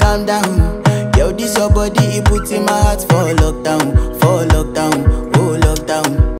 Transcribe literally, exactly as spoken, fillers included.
calm down. Yo, this your body, it puts in my heart for lockdown, for lockdown, oh lockdown.